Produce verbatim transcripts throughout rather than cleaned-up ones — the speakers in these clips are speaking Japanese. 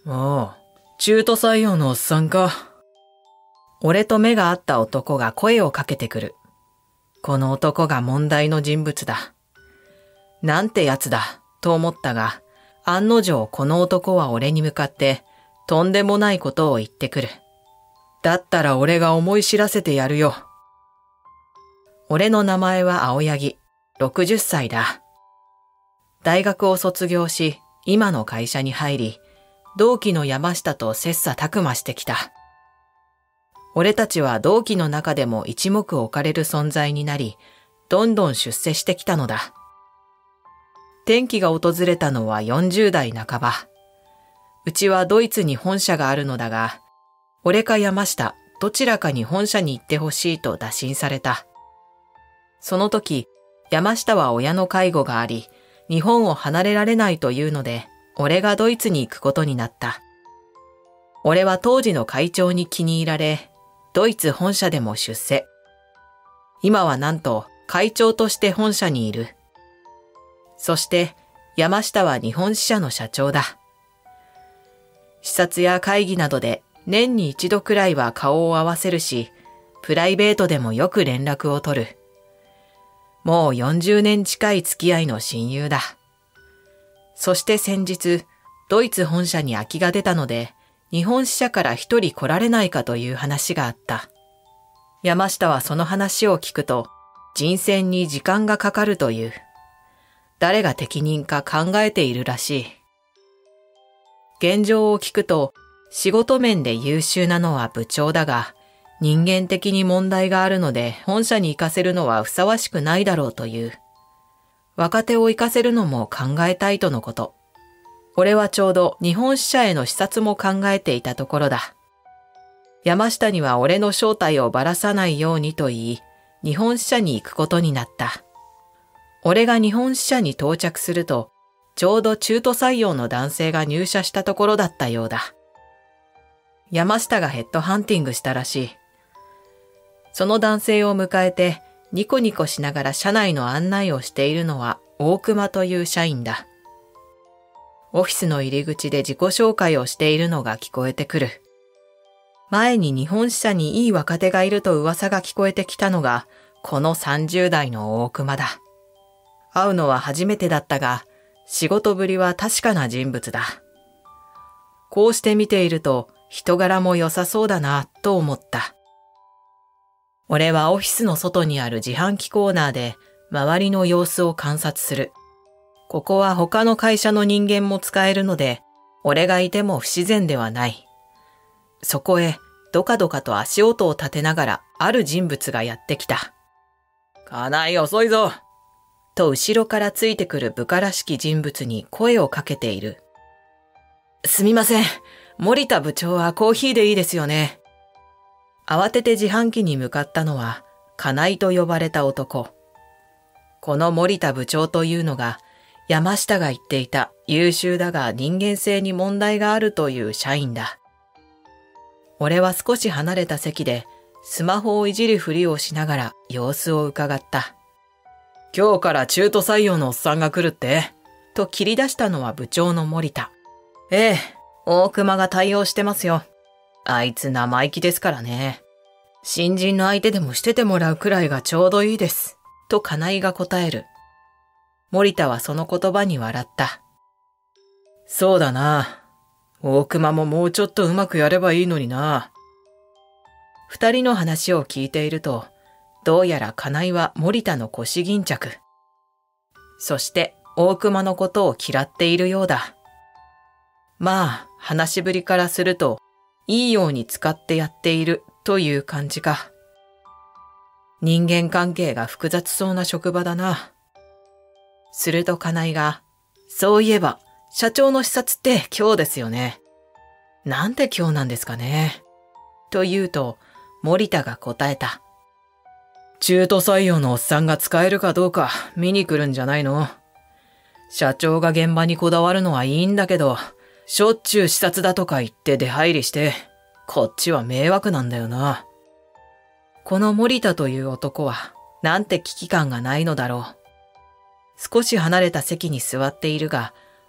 ああ、中途採用のおっさんか。 俺と目が合った男が声をかけてくる。この男が問題の人物だ。なんてやつだ、と思ったが、案の定この男は俺に向かって、とんでもないことを言ってくる。 だったら俺が思い知らせてやるよ。 俺の名前は青柳、ろくじゅっさいだ。大学を卒業し、今の会社に入り、同期の山下と切磋琢磨してきた。俺たちは同期の中でも一目置かれる存在になり、どんどん出世してきたのだ。転機が訪れたのはよんじゅう代半ば。うちはドイツに本社があるのだが、俺か山下、どちらかに本社に行ってほしいと打診された。その時、山下は親の介護があり、日本を離れられないというので、俺がドイツに行くことになった。俺は当時の会長に気に入られ、ドイツ本社でも出世。今はなんと会長として本社にいる。そして山下は日本支社の社長だ。視察や会議などで年に一度くらいは顔を合わせるし、プライベートでもよく連絡を取る。もうよんじゅうねん近い付き合いの親友だ。そして先日、ドイツ本社に空きが出たので、日本支社から一人来られないかという話があった。山下はその話を聞くと、人選に時間がかかるという。誰が適任か考えているらしい。現状を聞くと、仕事面で優秀なのは部長だが、人間的に問題があるので本社に行かせるのはふさわしくないだろうという。若手を行かせるのも考えたいとのこと。俺はちょうど日本支社への視察も考えていたところだ。山下には俺の正体をばらさないようにと言い、日本支社に行くことになった。俺が日本支社に到着すると、ちょうど中途採用の男性が入社したところだったようだ。山下がヘッドハンティングしたらしい。その男性を迎えてニコニコしながら社内の案内をしているのは大熊という社員だ。オフィスの入り口で自己紹介をしているのが聞こえてくる。前に日本支社にいい若手がいると噂が聞こえてきたのがこのさんじゅう代の大熊だ。会うのは初めてだったが仕事ぶりは確かな人物だ。こうして見ていると人柄も良さそうだなと思った。俺はオフィスの外にある自販機コーナーで周りの様子を観察する。ここは他の会社の人間も使えるので、俺がいても不自然ではない。そこへどかどかと足音を立てながらある人物がやってきた。 金井遅いぞと後ろからついてくる部下らしき人物に声をかけている。すみません。森田部長はコーヒーでいいですよね。慌てて自販機に向かったのは、金井と呼ばれた男。この森田部長というのが、山下が言っていた優秀だが人間性に問題があるという社員だ。俺は少し離れた席で、スマホをいじるふりをしながら様子を伺った。 今日から中途採用のおっさんが来るってと切り出したのは部長の森田。ええ、大熊が対応してますよ。あいつ生意気ですからね。新人の相手でもしててもらうくらいがちょうどいいです。と金井が答える。森田はその言葉に笑った。 そうだな。大熊ももうちょっとうまくやればいいのにな。 二人の話を聞いていると、どうやら金井は森田の腰巾着。そして大熊のことを嫌っているようだ。まあ、話しぶりからすると、いいように使ってやっているという感じか。人間関係が複雑そうな職場だな。すると金井が、そういえば、社長の視察って今日ですよね。なんで今日なんですかね。と言うと、森田が答えた。 中途採用のおっさんが使えるかどうか見に来るんじゃないの？社長が現場にこだわるのはいいんだけど、しょっちゅう視察だとか言って出入りして、こっちは迷惑なんだよな。 この森田という男は、なんて危機感がないのだろう。少し離れた席に座っているが、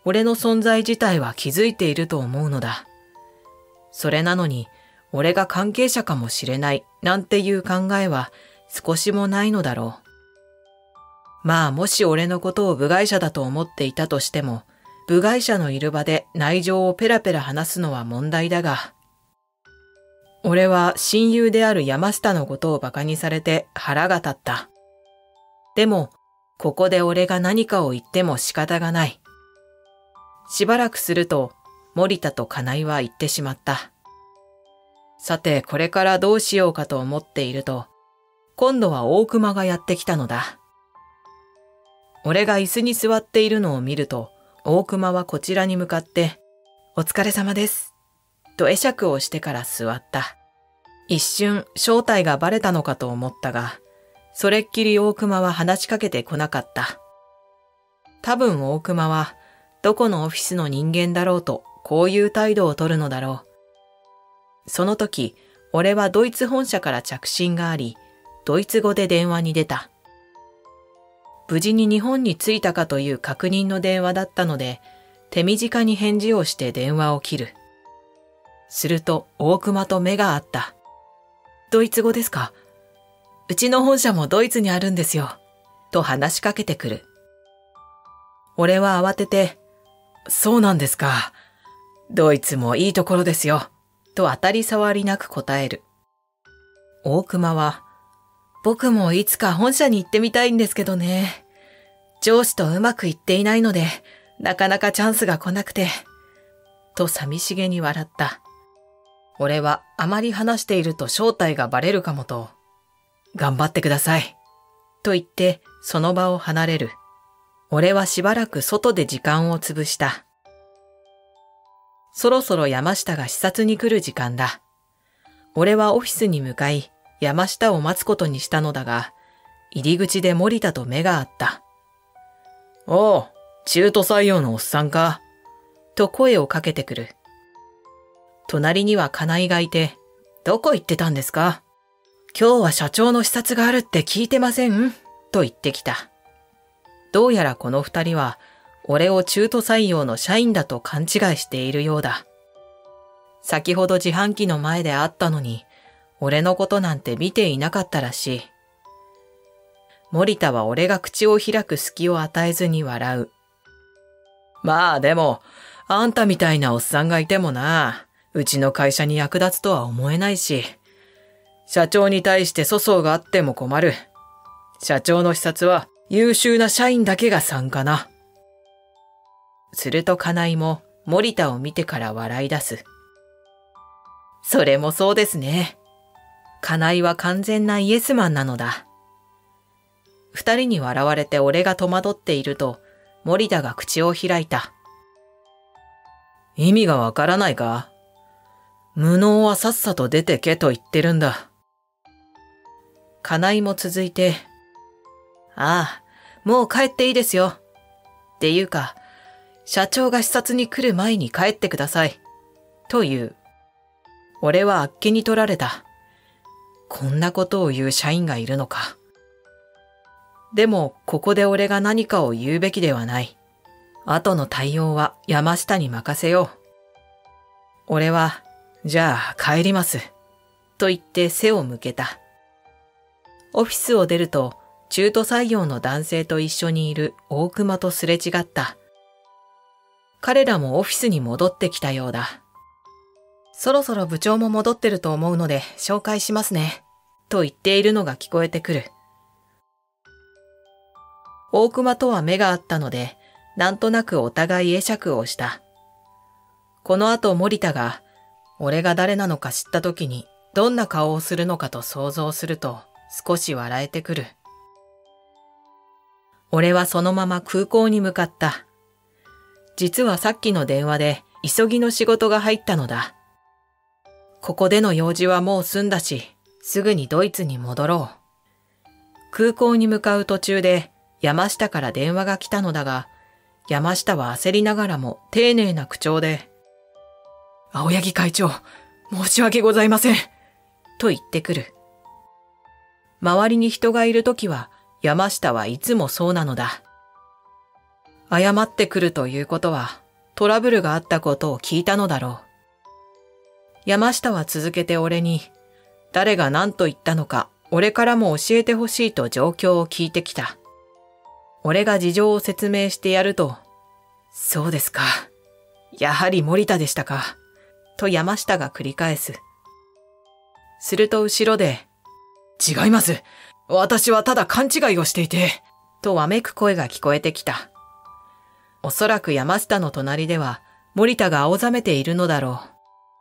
俺の存在自体は気づいていると思うのだ。それなのに、俺が関係者かもしれないなんていう考えは少しもないのだろう。まあもし俺のことを部外者だと思っていたとしても、部外者のいる場で内情をペラペラ話すのは問題だが、俺は親友である山下のことを馬鹿にされて腹が立った。でも、ここで俺が何かを言っても仕方がない。しばらくすると、森田と金井は言ってしまった。さて、これからどうしようかと思っていると、今度は大熊がやってきたのだ。俺が椅子に座っているのを見ると、大熊はこちらに向かって、お疲れ様です。と会釈をしてから座った。一瞬正体がバレたのかと思ったが、それっきり大熊は話しかけてこなかった。多分大熊は、どこのオフィスの人間だろうと、こういう態度を取るのだろう。その時、俺はドイツ本社から着信があり、ドイツ語で電話に出た。無事に日本に着いたかという確認の電話だったので、手短に返事をして電話を切る。すると大熊と目が合った。ドイツ語ですか？うちの本社もドイツにあるんですよ。と話しかけてくる。俺は慌てて、そうなんですか。ドイツもいいところですよ。と当たり障りなく答える。大熊は、僕もいつか本社に行ってみたいんですけどね。上司とうまくいっていないので、なかなかチャンスが来なくて。と寂しげに笑った。俺はあまり話していると正体がバレるかもと、頑張ってください。と言ってその場を離れる。俺はしばらく外で時間を潰した。そろそろ山下が視察に来る時間だ。俺はオフィスに向かい、山下を待つことにしたのだが、入り口で森田と目が合った。おう、中途採用のおっさんか。と声をかけてくる。隣には金井がいて、どこ行ってたんですか？今日は社長の視察があるって聞いてません？と言ってきた。どうやらこの二人は、俺を中途採用の社員だと勘違いしているようだ。先ほど自販機の前で会ったのに、俺のことなんて見ていなかったらしい。森田は俺が口を開く隙を与えずに笑う。まあでも、あんたみたいなおっさんがいてもな、うちの会社に役立つとは思えないし、社長に対して粗相があっても困る。社長の視察は優秀な社員だけが参加な。すると金井も森田を見てから笑い出す。それもそうですね。金井は完全なイエスマンなのだ。二人に笑われて俺が戸惑っていると、森田が口を開いた。意味がわからないか？無能はさっさと出てけと言ってるんだ。金井も続いて、ああ、もう帰っていいですよ。っていうか、社長が視察に来る前に帰ってください。という。俺はあっけに取られた。こんなことを言う社員がいるのか。でも、ここで俺が何かを言うべきではない。後の対応は山下に任せよう。俺は、じゃあ帰ります。と言って背を向けた。オフィスを出ると、中途採用の男性と一緒にいる大熊とすれ違った。彼らもオフィスに戻ってきたようだ。そろそろ部長も戻ってると思うので紹介しますね。と言っているのが聞こえてくる。大熊とは目が合ったので、なんとなくお互い会釈をした。この後森田が、俺が誰なのか知った時にどんな顔をするのかと想像すると少し笑えてくる。俺はそのまま空港に向かった。実はさっきの電話で急ぎの仕事が入ったのだ。ここでの用事はもう済んだし、すぐにドイツに戻ろう。空港に向かう途中で山下から電話が来たのだが、山下は焦りながらも丁寧な口調で、青柳会長、申し訳ございません。と言ってくる。周りに人がいるときは山下はいつもそうなのだ。 謝ってくるということは、トラブルがあったことを聞いたのだろう。山下は続けて俺に、誰が何と言ったのか、俺からも教えてほしいと状況を聞いてきた。俺が事情を説明してやると、そうですか。やはり森田でしたか。と山下が繰り返す。すると後ろで、違います。私はただ勘違いをしていて、とわめく声が聞こえてきた。おそらく山下の隣では森田が青ざめているのだろう。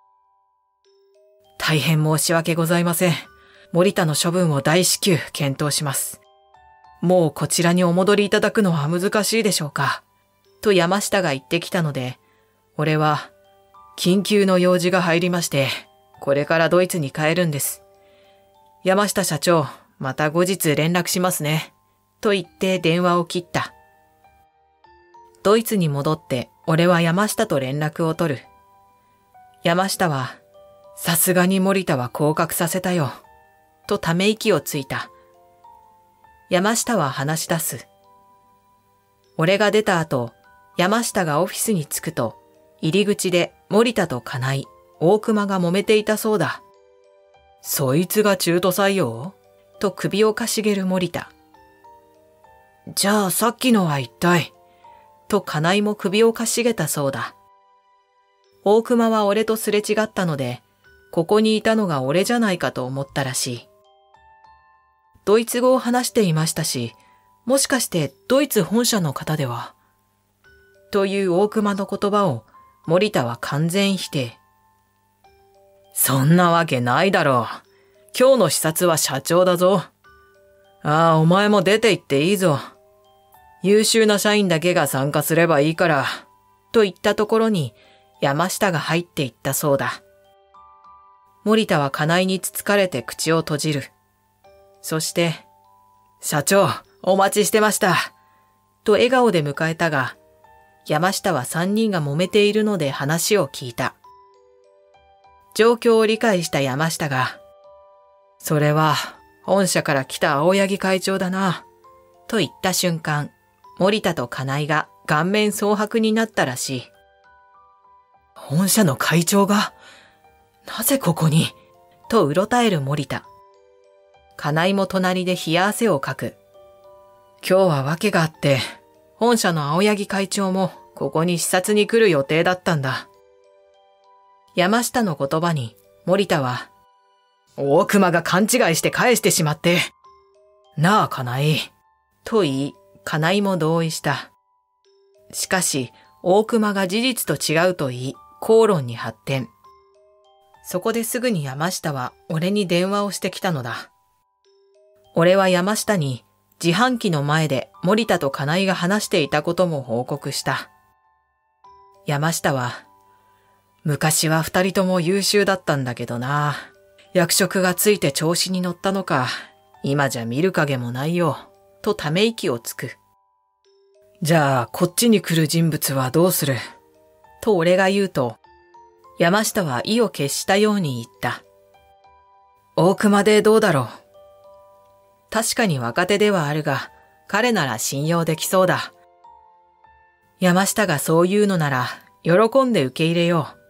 大変申し訳ございません。森田の処分を大至急検討します。もうこちらにお戻りいただくのは難しいでしょうか。と山下が言ってきたので、俺は、緊急の用事が入りまして、これからドイツに帰るんです。山下社長、また後日連絡しますね。と言って電話を切った。ドイツに戻って俺は山下と連絡を取る。山下は、さすがに森田は降格させたよ。とため息をついた。山下は話し出す。俺が出た後、山下がオフィスに着くと、入り口で森田と金井、大熊が揉めていたそうだ。そいつが中途採用？と首をかしげる森田。じゃあさっきのは一体？と金井も首をかしげたそうだ。大熊は俺とすれ違ったので、ここにいたのが俺じゃないかと思ったらしい。ドイツ語を話していましたし、もしかしてドイツ本社の方では？という大熊の言葉を森田は完全否定。そんなわけないだろう。今日の視察は社長だぞ。ああ、お前も出て行っていいぞ。優秀な社員だけが参加すればいいから。と言ったところに山下が入っていったそうだ。森田は金井につつかれて口を閉じる。そして、社長、お待ちしてました。と笑顔で迎えたが、山下は三人が揉めているので話を聞いた。状況を理解した山下が、それは本社から来た青柳会長だな、と言った瞬間、森田と金井が顔面蒼白になったらしい。本社の会長が、なぜここに？とうろたえる森田。金井も隣で冷や汗をかく。今日は訳があって、本社の青柳会長もここに視察に来る予定だったんだ。山下の言葉に森田は、大熊が勘違いして返してしまって。なあ、金井。と言い、金井も同意した。しかし、大熊が事実と違うと言い、口論に発展。そこですぐに山下は俺に電話をしてきたのだ。俺は山下に自販機の前で森田と金井が話していたことも報告した。山下は、昔は二人とも優秀だったんだけどな。役職がついて調子に乗ったのか、今じゃ見る影もないよ、とため息をつく。じゃあ、こっちに来る人物はどうする？と俺が言うと、山下は意を決したように言った。大熊でどうだろう。確かに若手ではあるが、彼なら信用できそうだ。山下がそう言うのなら、喜んで受け入れよう。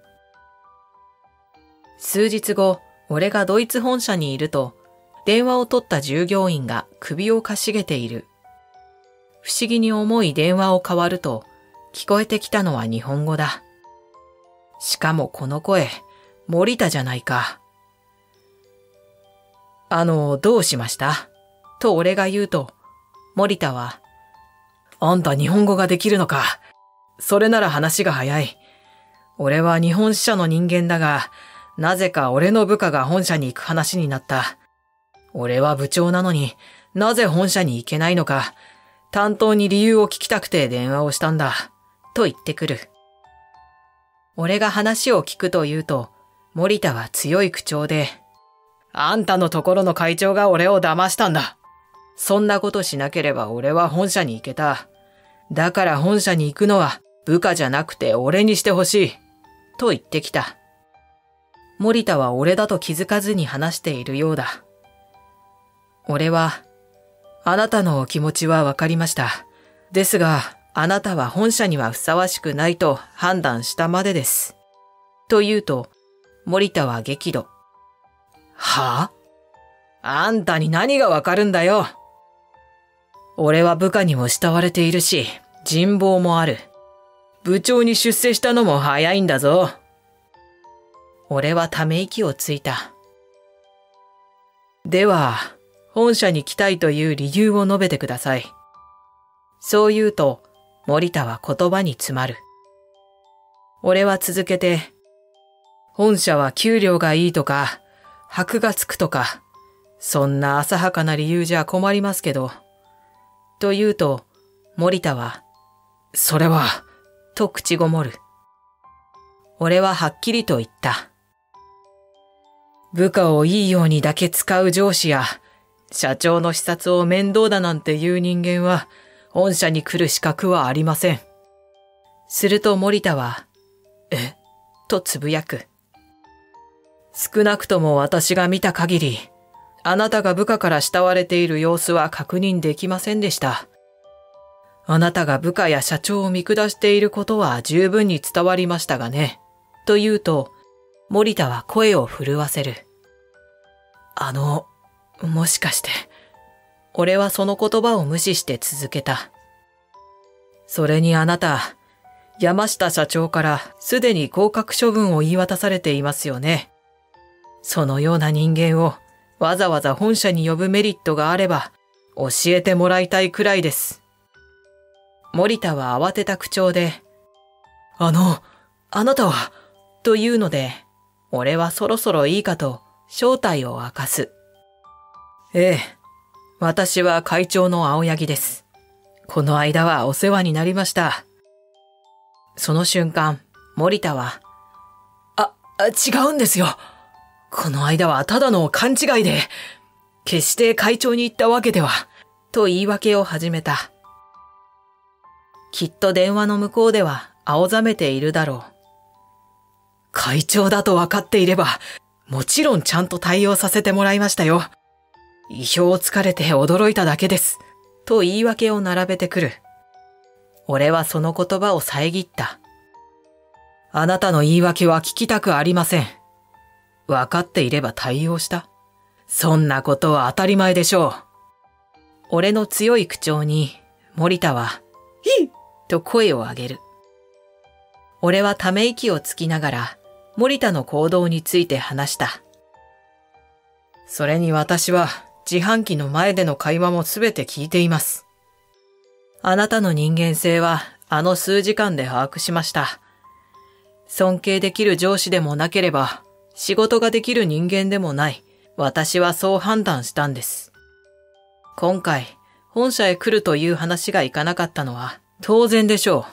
数日後、俺がドイツ本社にいると、電話を取った従業員が首をかしげている。不思議に思い電話を代わると、聞こえてきたのは日本語だ。しかもこの声、森田じゃないか。あの、どうしました？と俺が言うと、森田は、あんた日本語ができるのか。それなら話が早い。俺は日本支社の人間だが、なぜか俺の部下が本社に行く話になった。俺は部長なのになぜ本社に行けないのか、担当に理由を聞きたくて電話をしたんだ。と言ってくる。俺が話を聞くと言うと、森田は強い口調で、あんたのところの会長が俺を騙したんだ。そんなことしなければ俺は本社に行けた。だから本社に行くのは部下じゃなくて俺にしてほしい。と言ってきた。森田は俺だと気づかずに話しているようだ。俺は、あなたのお気持ちはわかりました。ですが、 あなたは本社にはふさわしくないと判断したまでです。と言うと、森田は激怒。はぁ？あんたに何がわかるんだよ。俺は部下にも慕われているし、人望もある。部長に出世したのも早いんだぞ。俺はため息をついた。では、本社に来たいという理由を述べてください。そう言うと、森田は言葉に詰まる。俺は続けて、本社は給料がいいとか、箔がつくとか、そんな浅はかな理由じゃ困りますけど、と言うと、森田は、それは、と口ごもる。俺ははっきりと言った。部下をいいようにだけ使う上司や、社長の視察を面倒だなんていう人間は、本社に来る資格はありません。すると森田は、え？とつぶやく。少なくとも私が見た限り、あなたが部下から慕われている様子は確認できませんでした。あなたが部下や社長を見下していることは十分に伝わりましたがね。と言うと、森田は声を震わせる。あの、もしかして。俺はその言葉を無視して続けた。それにあなた、山下社長からすでに降格処分を言い渡されていますよね。そのような人間をわざわざ本社に呼ぶメリットがあれば教えてもらいたいくらいです。森田は慌てた口調で、あの、あなたは、というので、俺はそろそろいいかと正体を明かす。ええ、私は会長の青柳です。この間はお世話になりました。その瞬間、森田は、あ、違うんですよ。この間はただの勘違いで、決して会長に言ったわけでは、と言い訳を始めた。きっと電話の向こうでは青ざめているだろう。会長だと分かっていれば、もちろんちゃんと対応させてもらいましたよ。意表をつかれて驚いただけです。と言い訳を並べてくる。俺はその言葉を遮った。あなたの言い訳は聞きたくありません。分かっていれば対応した。そんなことは当たり前でしょう。俺の強い口調に、森田は、ひっと声を上げる。俺はため息をつきながら、森田の行動について話した。それに私は自販機の前での会話もすべて聞いています。あなたの人間性はあの数時間で把握しました。尊敬できる上司でもなければ仕事ができる人間でもない。私はそう判断したんです。今回本社へ来るという話がいかなかったのは当然でしょう。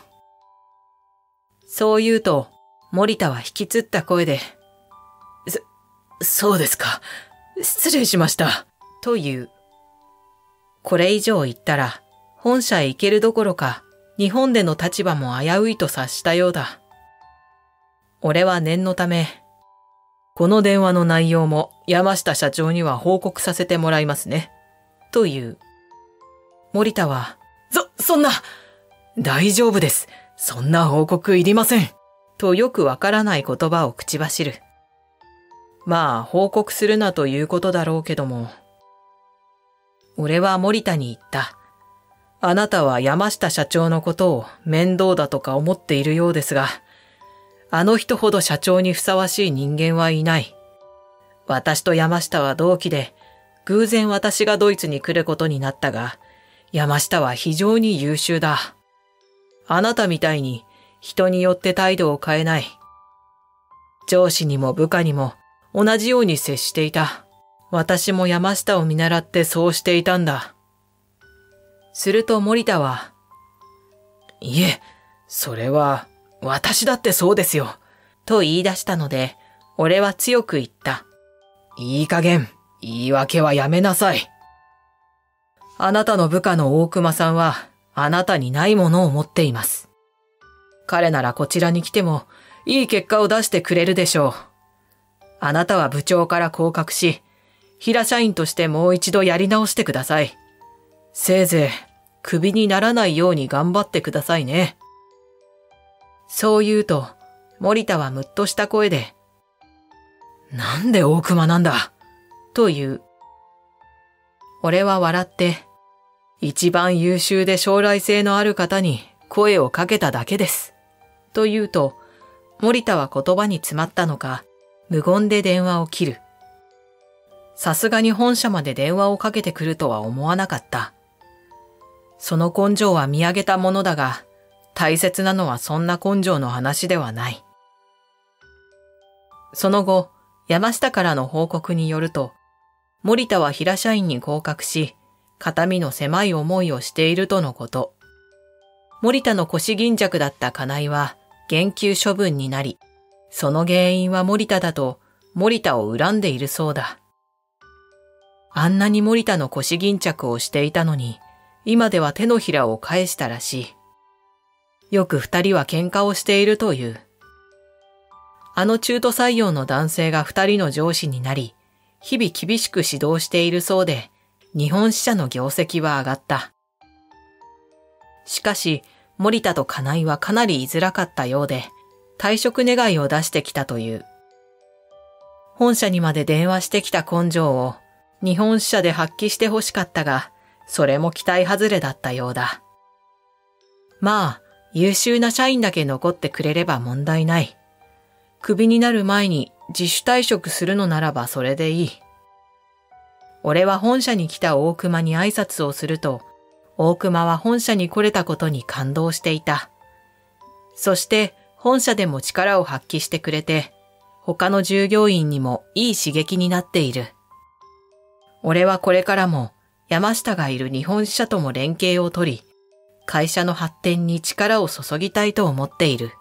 そう言うと、森田は引きつった声で、そ、そうですか。失礼しました。と言う。これ以上言ったら、本社へ行けるどころか、日本での立場も危ういと察したようだ。俺は念のため、この電話の内容も山下社長には報告させてもらいますね。と言う。森田は、そ、そんな、大丈夫です。そんな報告いりません。とよくわからない言葉を口走る。まあ、報告するなということだろうけども。俺は森田に言った。あなたは山下社長のことを面倒だとか思っているようですが、あの人ほど社長にふさわしい人間はいない。私と山下は同期で、偶然私がドイツに来ることになったが、山下は非常に優秀だ。あなたみたいに人によって態度を変えない。上司にも部下にも同じように接していた。私も山下を見習ってそうしていたんだ。すると森田は、いえ、それは私だってそうですよ。と言い出したので、俺は強く言った。いい加減、言い訳はやめなさい。あなたの部下の大熊さんは、あなたにないものを持っています。彼ならこちらに来てもいい結果を出してくれるでしょう。あなたは部長から降格し、平社員としてもう一度やり直してください。せいぜいクビにならないように頑張ってくださいね。そう言うと、森田はむっとした声で、なんで大熊なんだと言う。俺は笑って、一番優秀で将来性のある方に声をかけただけです。と言うと、森田は言葉に詰まったのか、無言で電話を切る。さすがに本社まで電話をかけてくるとは思わなかった。その根性は見上げたものだが、大切なのはそんな根性の話ではない。その後、山下からの報告によると、森田は平社員に降格し、肩身の狭い思いをしているとのこと。森田の腰巾着だった金井は減給処分になり、その原因は森田だと森田を恨んでいるそうだ。あんなに森田の腰巾着をしていたのに、今では手のひらを返したらしい。よく二人は喧嘩をしているという。あの中途採用の男性が二人の上司になり、日々厳しく指導しているそうで、日本支社の業績は上がった。しかし、森田と金井はかなり居づらかったようで、退職願いを出してきたという。本社にまで電話してきた根性を、日本支社で発揮してほしかったが、それも期待外れだったようだ。まあ、優秀な社員だけ残ってくれれば問題ない。クビになる前に自主退職するのならばそれでいい。俺は本社に来た大熊に挨拶をすると、大熊は本社に来れたことに感動していた。そして本社でも力を発揮してくれて、他の従業員にもいい刺激になっている。俺はこれからも山下がいる日本支社とも連携を取り、会社の発展に力を注ぎたいと思っている。